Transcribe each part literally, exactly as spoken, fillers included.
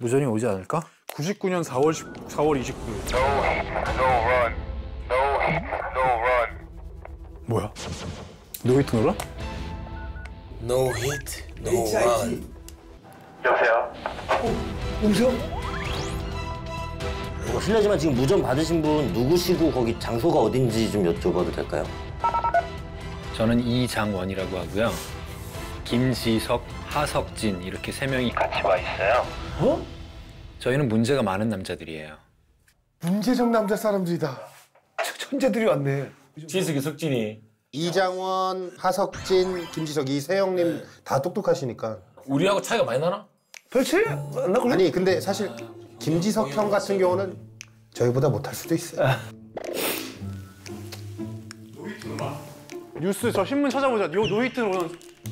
무전이 오지 않을까? 구십구 년 사월 이십구 일. No, no run. No, no run. 뭐야? 노히트 노라? No hit, no run. 여보세요? 어, 실례지만 지금 무전 받으신 분 누구시고 거기 장소가 어딘지 좀 여쭤봐도 될까요? 저는 이장원이라고 하고요. 김지석, 하석진 이렇게 세 명이 같이 와 있어요. 어? 저희는 문제가 많은 남자들이에요. 문제적 남자 사람들이다. 천재들이 왔네. 지석이 석진이. 이장원, 하석진, 김지석 이 세 형님 네. 다 똑똑하시니까. 우리하고 차이가 많이 나나? 별 차이 안 나걸래? 아니 근데 사실 김지석 형 같은 경우는 저희보다 못할 수도 있어요. 뉴스 저 신문 찾아보자. 요 노히트 노라.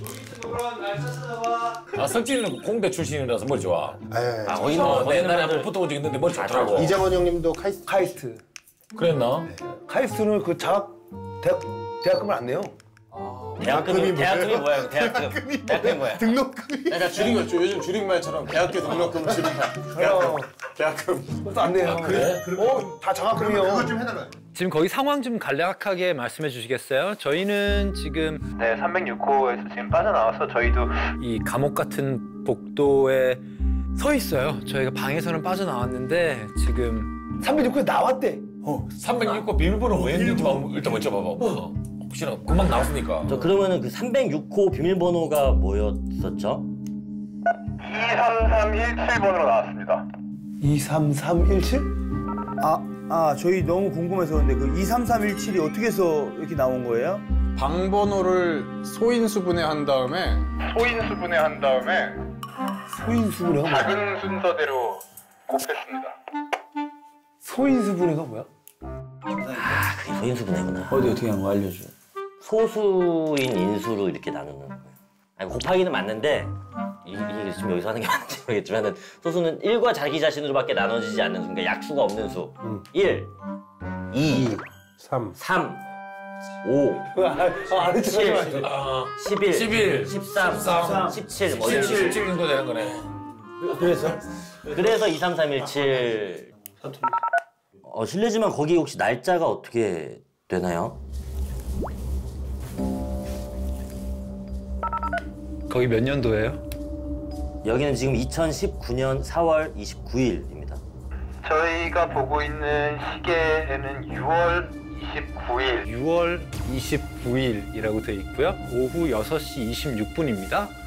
아, 석진이는 공대 출신이라서 머리 좋아. 예. 아, 거기는 뭐 옛날에 한번 붙어본 적 있는데 머리 좋더라고. 이장원 형님도 카이스트. 카이스트. 그랬나? 카이스트는 그 장학 대학 대학금을 안 내요. 대학금이 대학금이 뭐야? 대학금. 대학금이 뭐야? 등록금이. 그러니까 줄인 거죠. 요즘 줄임말처럼 대학교 등록금 줄임말. 그래요. 대학금. 그것도 안 내요. 그래? 어, 다 장학금이요. 그거 좀 해달라요. 지금 거기 상황 좀 간략하게 말씀해 주시겠어요? 저희는 지금 네, 삼백육 호에서 지금 빠져나와서 저희도 이 감옥 같은 복도에 서 있어요. 저희가 방에서는 빠져나왔는데 지금 삼백육 호에 나왔대. 어. 삼백육 호 비밀번호 왜 했는지 한번 일단 먼저 봐봐. 어. 혹시나 금방 나왔으니까. 저 그러면은 그 삼백육 호 비밀번호가 뭐였었죠? 이삼삼일칠 번으로 나왔습니다. 이삼삼일칠? 아, 아, 저희 너무 궁금해서 근데 그 이삼삼일칠이 어떻게 해서 이렇게 나온 거예요? 방번호를 소인수분해 한 다음에 소인수분해 한 다음에 소인수분해가 뭐야? 작은 순서대로 곱했습니다. 소인수분해가 뭐야? 아, 그게 소인수분해구나. 어디 어떻게 한 거 알려줘. 소수인 인수로 이렇게 나누는 거예요. 아니, 곱하기는 맞는데 이, 이게 지금 여기서 하는 게 맞는지 모르겠지만 소수는 일과 자기 자신으로밖에 나눠지지 않는 수, 그러니까 약수가 없는 수. 음. 일, 이, 삼, 삼, 오, 아, 안 칠, 했지. 아, 십일, 십일, 십삼, 십삼, 십칠, 뭐 이런 십칠 식으로. 정도 되는 거네. 그래서? 그래서 이삼삼일칠. 어, 실례지만 거기 혹시 날짜가 어떻게 되나요? 거기 몇 년도예요? 여기는 지금 이천십구 년 사월 이십구일입니다. 저희가 보고 있는 시계에는 유월 이십구일. 유월 이십구일이라고 되어 있고요. 오후 여섯 시 이십육 분입니다.